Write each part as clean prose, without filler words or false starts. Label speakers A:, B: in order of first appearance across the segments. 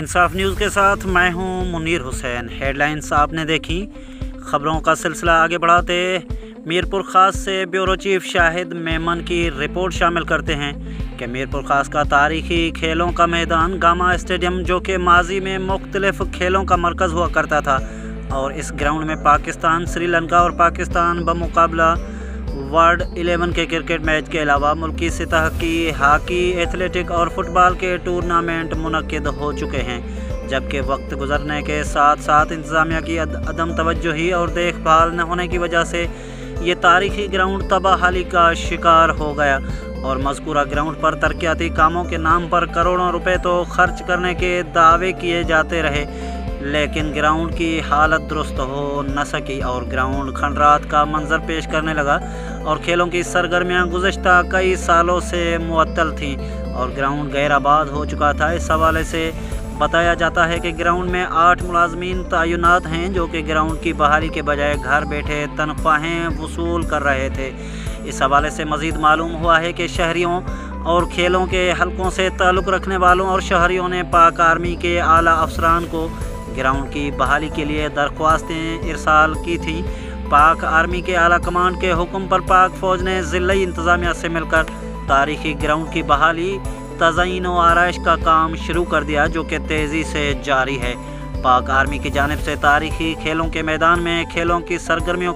A: इंसाफ news के साथ मैं हूं मुनीर हुसैन। हेडलाइंस आपने देखी। खबरों का सिलसिला आगे बढ़ाते मीरपुर खास से ब्यूरो चीफ शाहिद मेमन की रिपोर्ट शामिल करते हैं कि मीरपुर खास का तारीखी खेलों का मैदान गामा स्टेडियम, जो कि माजी में मुख्तलिफ खेलों का मरकज़ हुआ करता था, और इस ग्राउंड में पाकिस्तान, श्रीलंका और पाकिस्तान बमुकाबला वर्ल्ड 11 के क्रिकेट मैच के अलावा मुल्की सतह की हॉकी, एथलेटिक और फुटबॉल के टूर्नामेंट मुनक्किद हो चुके हैं। जबकि वक्त गुजरने के साथ साथ इंतज़ामिया की अदम तवज्जुही और देखभाल न होने की वजह से ये तारीखी ग्राउंड तबाहाली का शिकार हो गया और मज़कूरा ग्राउंड पर तरक्याती कामों के नाम पर करोड़ों रुपए तो खर्च करने के दावे किए जाते रहे, लेकिन ग्राउंड की हालत दुरुस्त हो न सकी और ग्राउंड खंडरात का मंजर पेश करने लगा और खेलों की सरगर्मियां गुज़श्ता कई सालों से मुअत्तल थीं और ग्राउंड गैराबाद हो चुका था। इस हवाले से बताया जाता है कि ग्राउंड में 8 मुलाजमीन तैनात हैं जो कि ग्राउंड की बहाली के बजाय घर बैठे तनख्वाहें वसूल कर रहे थे। इस हवाले से मज़ीद मालूम हुआ है कि शहरियों और खेलों के हलकों से ताल्लुक़ रखने वालों और शहरियों ने पाक आर्मी के आला अफसरान को ग्राउंड की बहाली के लिए दरख्वास्तें इरसाल की थी। पाक आर्मी के आला कमान के हुक्म पर पाक फ़ौज ने ज़िला इंतज़ामिया से मिलकर तारीखी ग्राउंड की बहाली, तज़यीन व आराइश का काम शुरू कर दिया, जो कि तेज़ी से जारी है। पाक आर्मी की जानिब से तारीखी खेलों के मैदान में खेलों की सरगर्मियों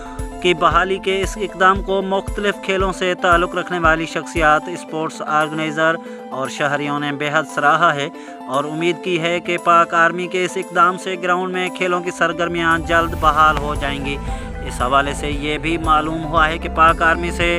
A: की बहाली के इस इक़दाम को मुख्तलिफ़ खेलों से ताल्लुक़ रखने वाली शख्सियात, स्पोर्ट्स ऑर्गेनाइज़र और शहरियों ने बेहद सराहा है और उम्मीद की है कि पाक आर्मी के इस इक़दाम से ग्राउंड में खेलों की सरगर्मियां जल्द बहाल हो जाएंगी। इस हवाले से ये भी मालूम हुआ है कि पाक आर्मी से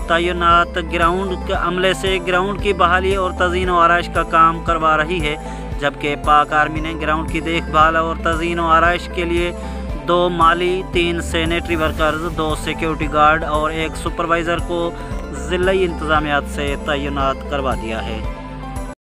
A: तैनात ग्राउंड के अमले से ग्राउंड की बहाली और तज़यीन व आराइश का काम करवा रही है, जबकि पाक आर्मी ने ग्राउंड की देखभाल और तज़यीन व आराइश के लिए 2 माली, 3 सैनिटरी वर्कर्स, 2 सिक्योरिटी गार्ड और 1 सुपरवाइज़र को ज़िला इंतज़ामियात से तैनात करवा दिया है।